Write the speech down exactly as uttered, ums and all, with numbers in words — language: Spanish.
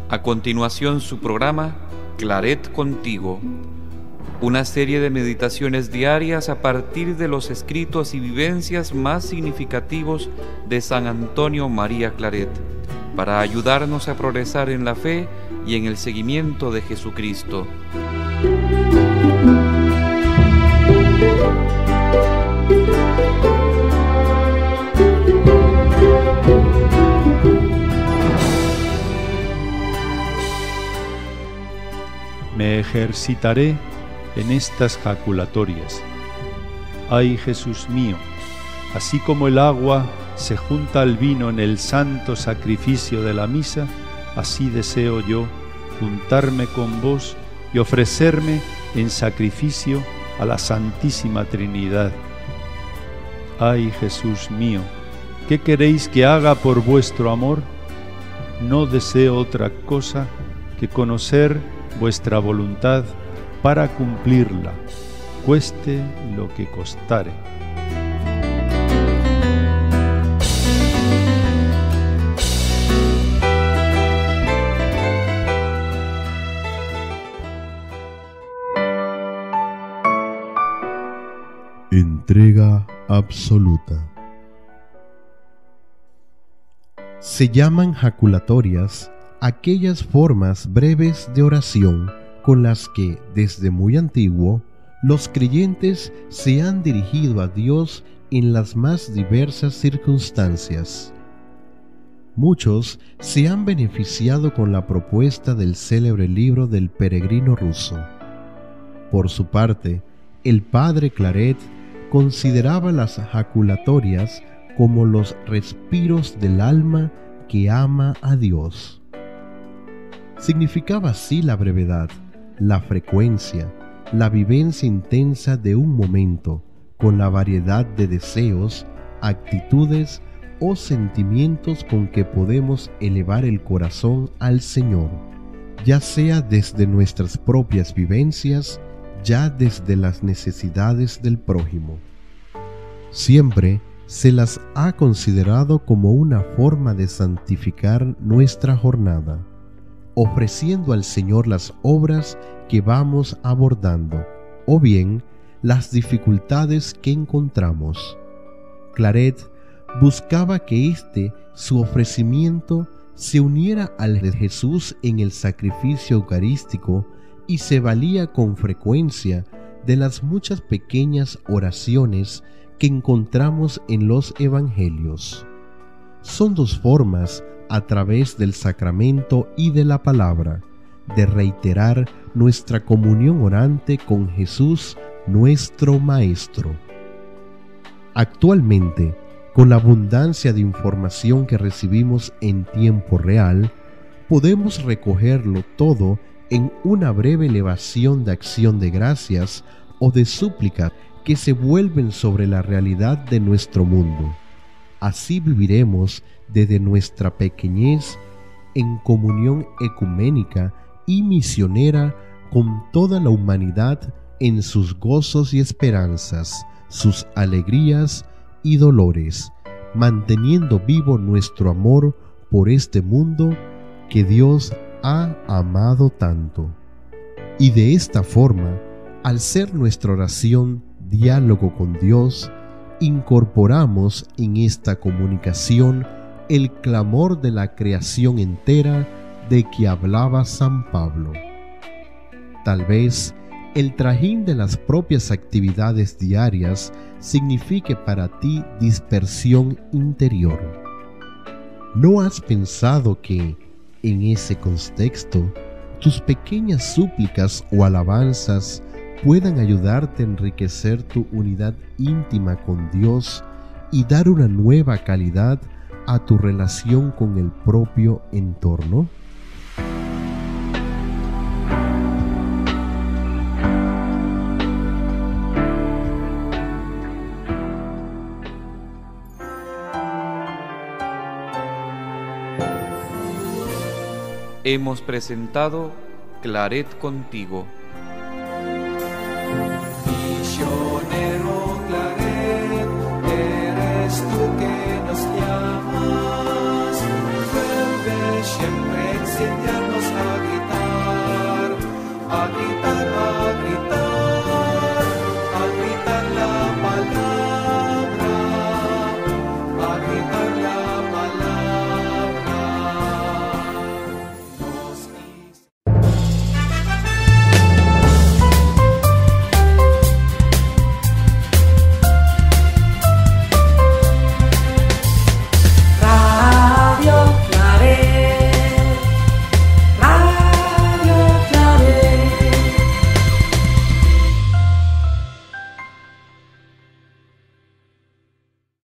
A continuación, su programa Claret Contigo, una serie de meditaciones diarias a partir de los escritos y vivencias más significativos de San Antonio María Claret, para ayudarnos a progresar en la fe y en el seguimiento de Jesucristo. Me ejercitaré en estas jaculatorias. Ay, Jesús mío, así como el agua se junta al vino en el santo sacrificio de la misa, así deseo yo juntarme con vos y ofrecerme en sacrificio a la Santísima Trinidad. Ay, Jesús mío, ¿qué queréis que haga por vuestro amor? No deseo otra cosa que conocer vuestra voluntad para cumplirla, cueste lo que costare. Entrega absoluta. Se llaman jaculatorias aquellas formas breves de oración con las que, desde muy antiguo, los creyentes se han dirigido a Dios en las más diversas circunstancias. Muchos se han beneficiado con la propuesta del célebre libro del peregrino ruso. Por su parte, el padre Claret consideraba las jaculatorias como los respiros del alma que ama a Dios. Significaba así la brevedad, la frecuencia, la vivencia intensa de un momento, con la variedad de deseos, actitudes o sentimientos con que podemos elevar el corazón al Señor, ya sea desde nuestras propias vivencias, ya desde las necesidades del prójimo. Siempre se las ha considerado como una forma de santificar nuestra jornada, ofreciendo al Señor las obras que vamos abordando, o bien las dificultades que encontramos. Claret buscaba que este, su ofrecimiento, se uniera al de Jesús en el sacrificio eucarístico y se valía con frecuencia de las muchas pequeñas oraciones que encontramos en los evangelios. Son dos formas, a través del sacramento y de la palabra, de reiterar nuestra comunión orante con Jesús, nuestro Maestro. Actualmente, con la abundancia de información que recibimos en tiempo real, podemos recogerlo todo en una breve elevación de acción de gracias o de súplica que se vuelven sobre la realidad de nuestro mundo. Así viviremos desde nuestra pequeñez en comunión ecuménica y misionera con toda la humanidad en sus gozos y esperanzas, sus alegrías y dolores, manteniendo vivo nuestro amor por este mundo que Dios ha amado tanto. Y de esta forma, al ser nuestra oración diálogo con Dios, incorporamos en esta comunicación el clamor de la creación entera de que hablaba San Pablo. Tal vez el trajín de las propias actividades diarias signifique para ti dispersión interior. ¿No has pensado que, en ese contexto, tus pequeñas súplicas o alabanzas puedan ayudarte a enriquecer tu unidad íntima con Dios y dar una nueva calidad a tu relación con el propio entorno? Hemos presentado Claret Contigo. Misionero Claret, eres tú que nos llamas, vuelve siempre encender.